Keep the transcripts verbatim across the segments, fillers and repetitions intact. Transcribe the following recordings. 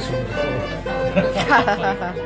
song before.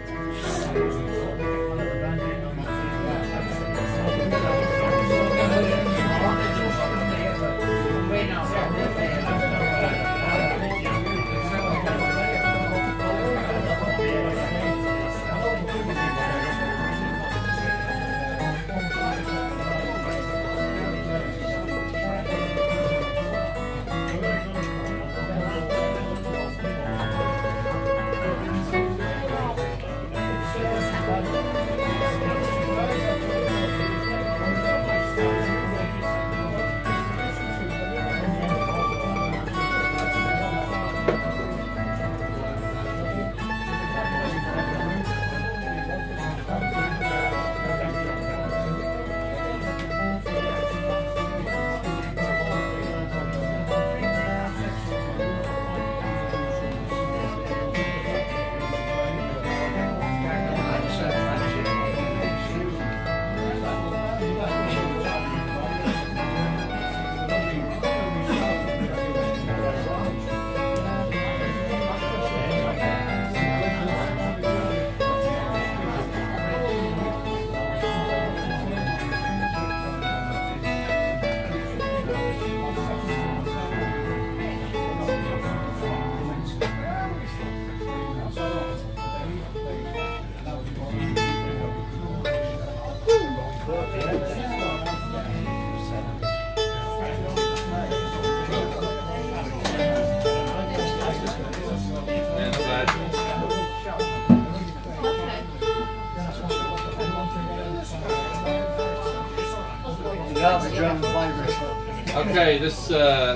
Okay, this uh,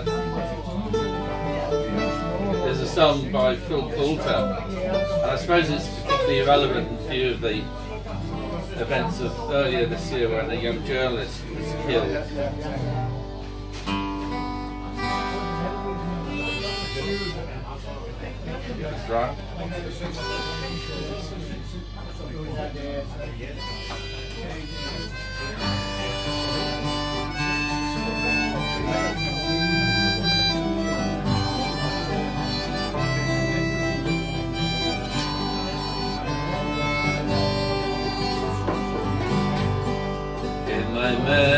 is a song by Coulter, and I suppose it's particularly relevant in view of the events of earlier this year when a young journalist was killed. That's right. My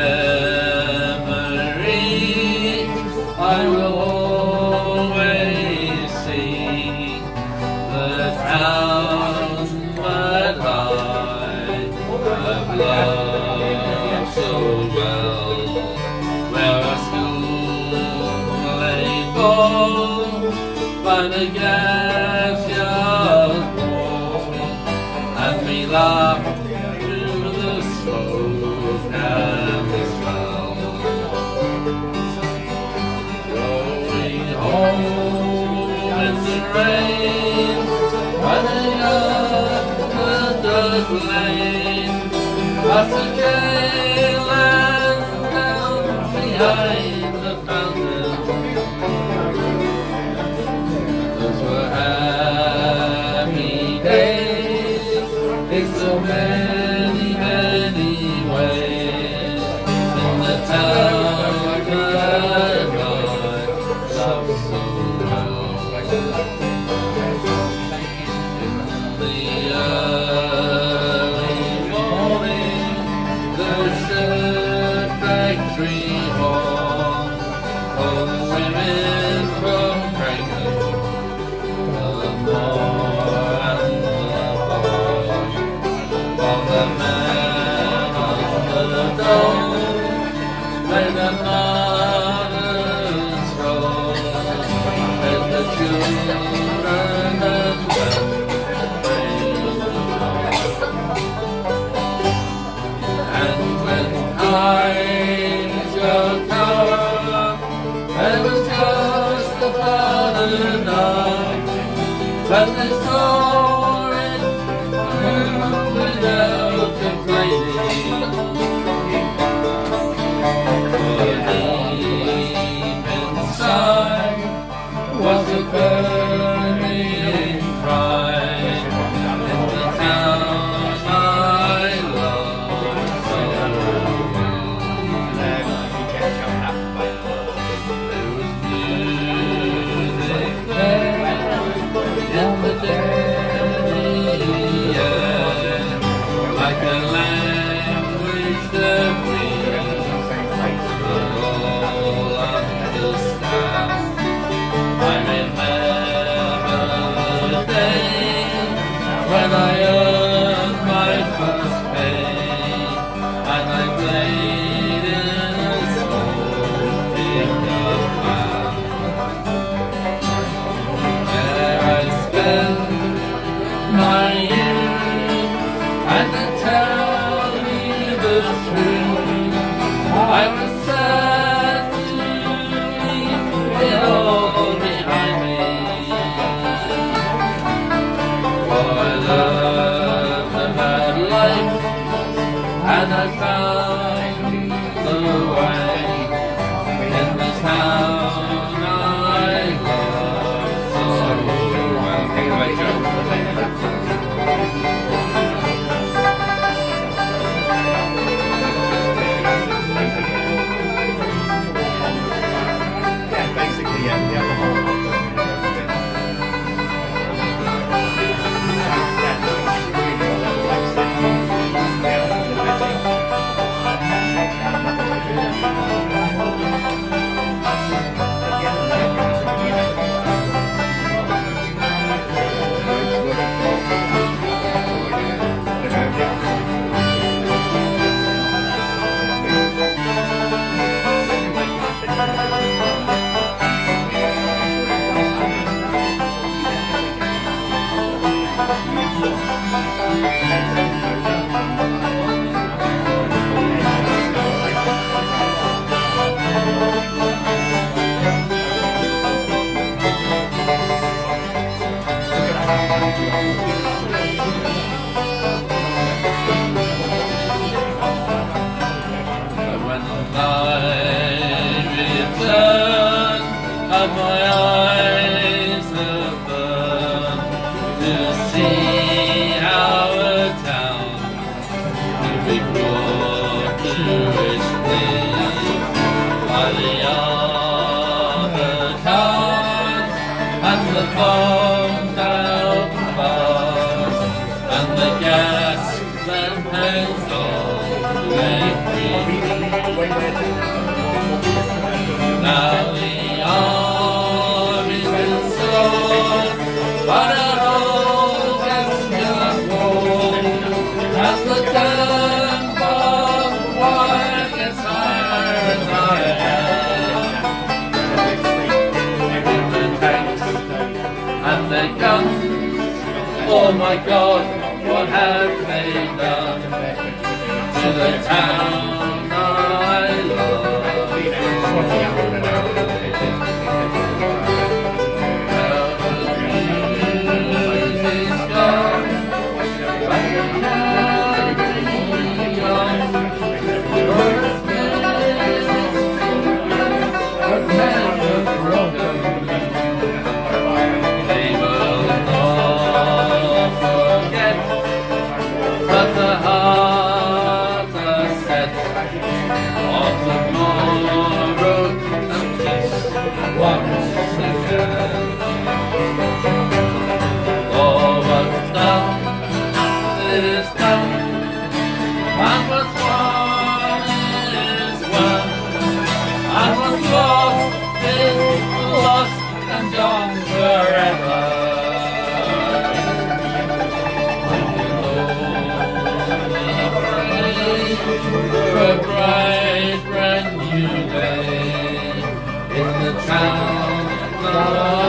memory, I will always see the town that I have loved so well, where our school lay full by the gas yard wall, and we laughed through the smoke and the smell. Going home in the rain, running up the dirt lane, past the jail and down behind the fountain. Those were happy days in so many, many ways. In the town that I love so well. In the early morning, the shirt factory hall, all the women from Brighton, the more and the boy, all the men on the dome, when the mothers roll, and the children and them praise the Lord. And when I got tower, it was just about enough, but they saw it through without complaining. For deep inside was a burning pride in the town I love so well. There was music there in when I return, and my eyes have burned to see our town will be brought to its knees by the other cars and the bombed out bars and the gas that hangs on every now the army will soar, but our whole just war as the damn barbed wire gets higher and higher. With the tanks and their guns, oh my God, what have they done to the town I love? A bright brand new day in the town of